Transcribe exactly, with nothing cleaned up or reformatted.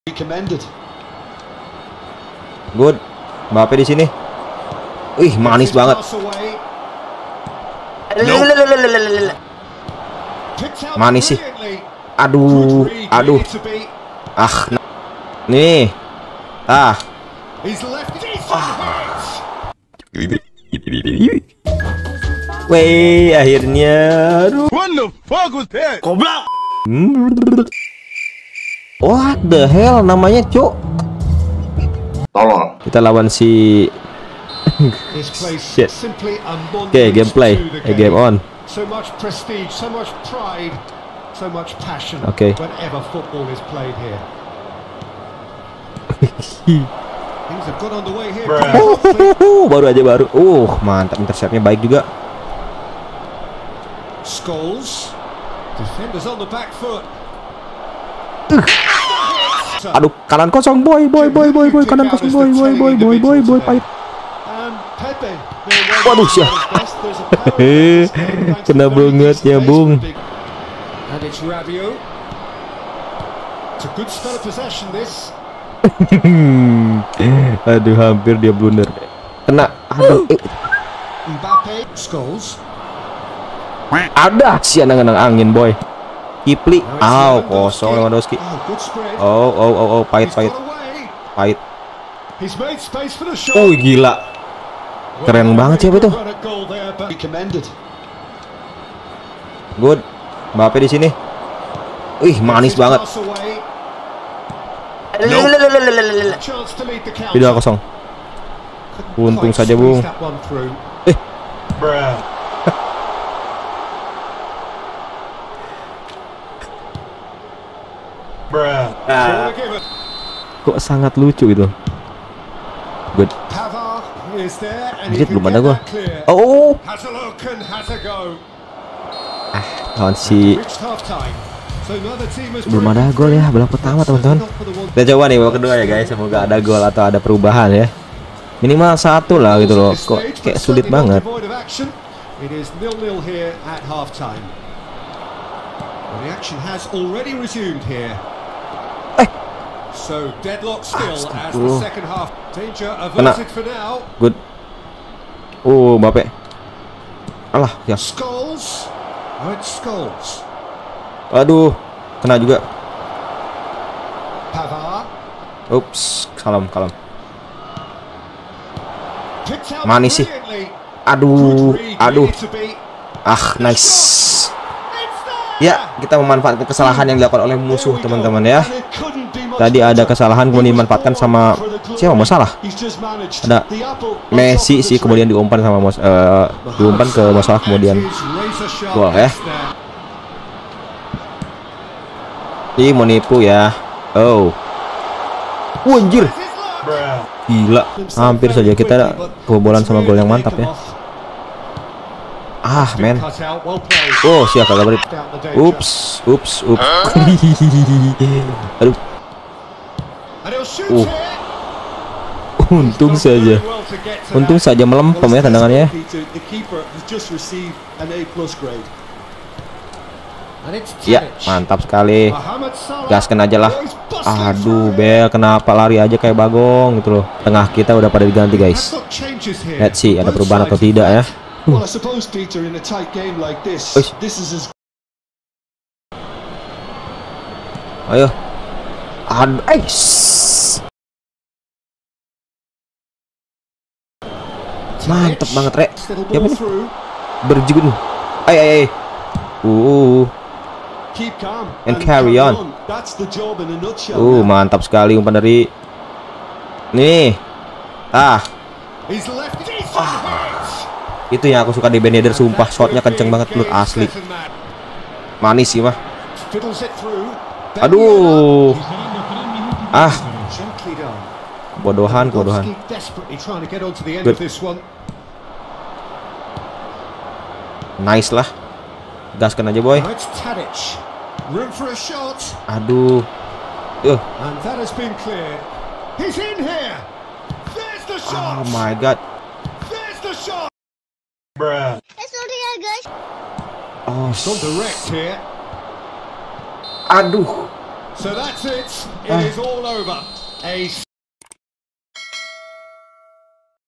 Good. Mbappe di sini. Ih, manis banget. Manis sih. Aduh, aduh. Ah, nih. Ah. Weh, akhirnya. Aduh. Goblok. What the hell namanya, Cuk? Tolong. Kita lawan si shit. Oke, okay, gameplay. Eh, game on. So much prestige, so much pride, so much passion. Oke. Okay. Whenever football is played here. Things have got underway here. Baru aja baru. Uh, mantap, interceptnya baik juga. Scholes. Defenders on the back foot. Aduh, kanan kosong, boy, boy, boy, boy, boy, kanan kosong, boy, boy, boy, boy, boy, boy, pahit. Waduh, sih. Kena banget ya, Bung. Aduh, hampir dia blunder. Kena. Aduh. Ada sih nang-nang angin, boy. Kipli, aw, kosong Lewandowski. Oh, oh, oh, oh, pahit, pahit, pahit. Oh, gila, keren banget siapa itu. Good, Mbappe di sini. Ih, manis banget. Tidak kosong. Untung saja, Bung. Eh. Ah. Kok sangat lucu itu. Good. Anjir, belum ada gua. Oh. Ah, lawan si belum ada gol ya babak pertama, teman-teman. Kita coba nih babak kedua ya, guys. Semoga ada gol atau ada perubahan ya. Minimal satu lah gitu loh. Kok kayak sulit banget. So deadlock still as the second half. Danger averted for now. Good. Oh, Mbappe. Alah, ya. Scholes. Oh, it's Scholes. Aduh, kena juga. Pavard. Ups, kalem, kalem. Manis sih. Aduh, aduh. Ah, nice. Ya, kita memanfaatkan kesalahan yang dilakukan oleh musuh, teman-teman ya. Tadi ada kesalahan kemudian dimanfaatkan sama siapa? Mau salah? Ada Messi sih, kemudian diumpan sama Mos, uh, diumpan ke masalah kemudian gol ya. Ih, mau nipu ya. Oh. Wanjir. Gila, hampir saja kita kebobolan sama gol yang mantap ya. Ah, men. Oh, siap kagak beri. Ups, ups, ups. Aduh. Uh. Untung saja. Untung saja melempem ya tendangannya. Ya, mantap sekali. Gaskan aja lah. Aduh, Bel, kenapa lari aja kayak bagong gitu loh. Tengah kita udah pada diganti, guys. Let's see, ada perubahan atau tidak ya. Well, I suppose Peter, in a tight game like this, this is as. Ayo. Aduh, eh. Mantep banget, Rek. Siapa nih? Berjugun. Ay, ay, ay. Uh. And carry on. Uh, mantap sekali umpan dari. Nih. Ah. Ah. Itu yang aku suka di Ben Yedder, sumpah shotnya kenceng banget, menurut asli. Manis sih mah. Aduh. Ah. Bodohan, bodohan. Good. Nice lah. Gaskan aja, boy. Aduh. Yuh. Oh my god. Oh, direct here. aduh, So that's it. It is all over. A